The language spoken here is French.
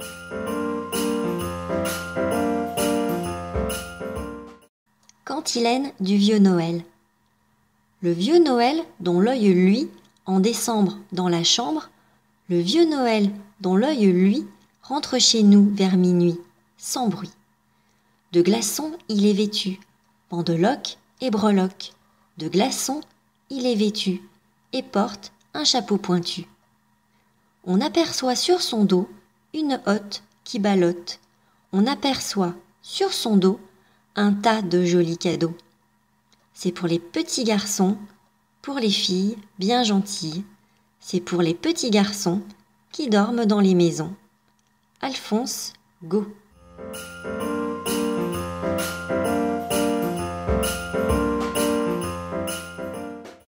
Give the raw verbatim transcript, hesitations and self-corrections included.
Cantilène du vieux Noël. Le vieux Noël dont l'œil luit en décembre dans la chambre, le vieux Noël dont l'œil luit rentre chez nous vers minuit, sans bruit. De glaçons il est vêtu, pendeloque et breloque. De glaçons il est vêtu et porte un chapeau pointu. On aperçoit sur son dos une hotte qui ballotte. On aperçoit sur son dos un tas de jolis cadeaux. C'est pour les petits garçons, pour les filles bien gentilles. C'est pour les petits garçons qui dorment dans les maisons. Alphonse Gault.